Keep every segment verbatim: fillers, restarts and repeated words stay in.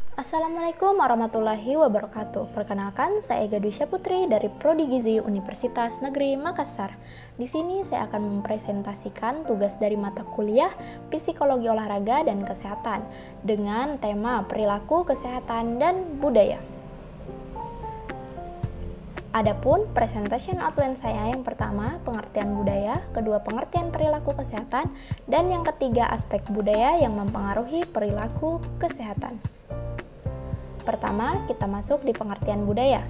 Assalamualaikum warahmatullahi wabarakatuh. Perkenalkan, saya Ega Dwi Syaputri dari Prodi Gizi Universitas Negeri Makassar. Di sini saya akan mempresentasikan tugas dari mata kuliah Psikologi Olahraga dan Kesehatan dengan tema perilaku, kesehatan, dan budaya. Adapun presentation outline saya yang pertama pengertian budaya, kedua pengertian perilaku kesehatan, dan yang ketiga aspek budaya yang mempengaruhi perilaku kesehatan. Pertama, kita masuk di pengertian budaya.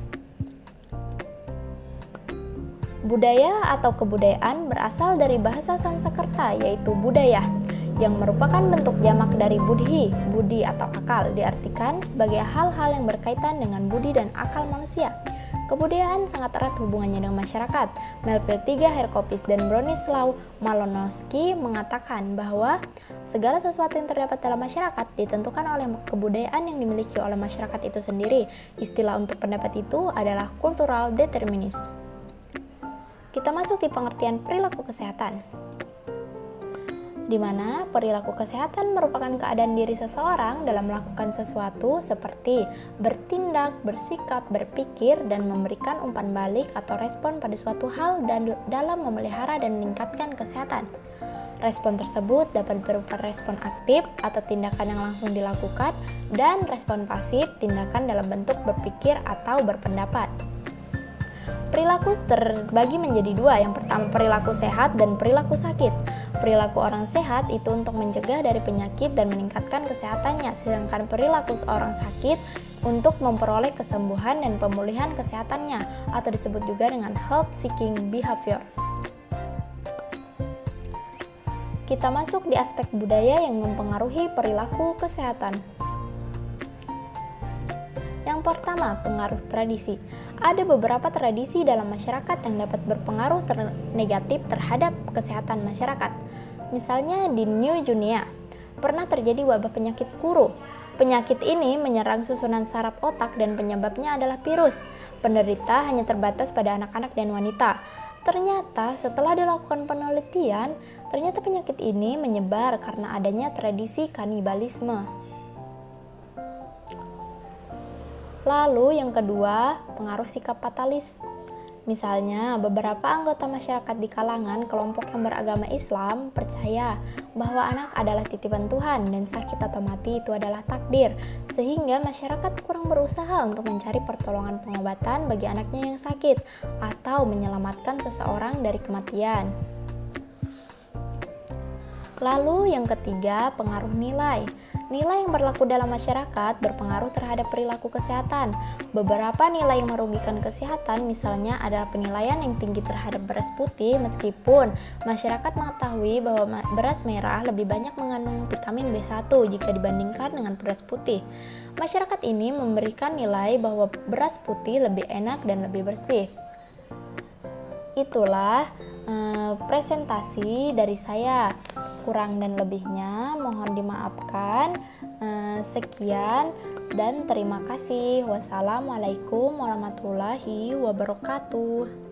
Budaya atau kebudayaan berasal dari bahasa Sanskerta yaitu budaya, yang merupakan bentuk jamak dari budhi, budi atau akal, diartikan sebagai hal-hal yang berkaitan dengan budi dan akal manusia. Kebudayaan sangat erat hubungannya dengan masyarakat. Melville tiga Herkopis dan Bronislaw Malinowski mengatakan bahwa segala sesuatu yang terdapat dalam masyarakat ditentukan oleh kebudayaan yang dimiliki oleh masyarakat itu sendiri. Istilah untuk pendapat itu adalah cultural determinism. Kita masuk di pengertian perilaku kesehatan, di mana perilaku kesehatan merupakan keadaan diri seseorang dalam melakukan sesuatu seperti bertindak, bersikap, berpikir, dan memberikan umpan balik atau respon pada suatu hal dan dalam memelihara dan meningkatkan kesehatan. Respon tersebut dapat berupa respon aktif atau tindakan yang langsung dilakukan dan respon pasif, tindakan dalam bentuk berpikir atau berpendapat. Perilaku terbagi menjadi dua, yang pertama perilaku sehat dan perilaku sakit. Perilaku orang sehat itu untuk mencegah dari penyakit dan meningkatkan kesehatannya, sedangkan perilaku seorang sakit untuk memperoleh kesembuhan dan pemulihan kesehatannya, atau disebut juga dengan health seeking behavior. Kita masuk di aspek budaya yang mempengaruhi perilaku kesehatan. Yang pertama, pengaruh tradisi. Ada beberapa tradisi dalam masyarakat yang dapat berpengaruh ter- negatif terhadap kesehatan masyarakat. Misalnya di New Guinea, pernah terjadi wabah penyakit kuru. Penyakit ini menyerang susunan saraf otak dan penyebabnya adalah virus. Penderita hanya terbatas pada anak-anak dan wanita. Ternyata setelah dilakukan penelitian, ternyata penyakit ini menyebar karena adanya tradisi kanibalisme. Lalu yang kedua, pengaruh sikap fatalis. Misalnya, beberapa anggota masyarakat di kalangan kelompok yang beragama Islam percaya bahwa anak adalah titipan Tuhan dan sakit atau mati itu adalah takdir, sehingga masyarakat kurang berusaha untuk mencari pertolongan pengobatan bagi anaknya yang sakit atau menyelamatkan seseorang dari kematian. Lalu yang ketiga, pengaruh nilai. Nilai yang berlaku dalam masyarakat berpengaruh terhadap perilaku kesehatan. Beberapa nilai yang merugikan kesehatan misalnya adalah penilaian yang tinggi terhadap beras putih, meskipun masyarakat mengetahui bahwa beras merah lebih banyak mengandung vitamin B satu jika dibandingkan dengan beras putih. Masyarakat ini memberikan nilai bahwa beras putih lebih enak dan lebih bersih. Itulah eh, presentasi dari saya. Kurang dan lebihnya mohon dimaafkan. Eh, sekian dan terima kasih. Wassalamualaikum warahmatullahi wabarakatuh.